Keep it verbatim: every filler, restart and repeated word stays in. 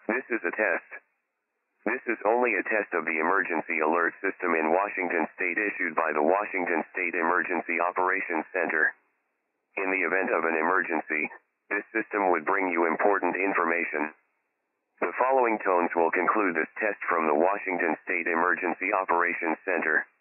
This is a test. This is only a test of the emergency alert system in Washington State issued by the Washington State Emergency Operations Center. In the event of an emergency, this system would bring you important information. The following tones will conclude this test from the Washington State Emergency Operations Center.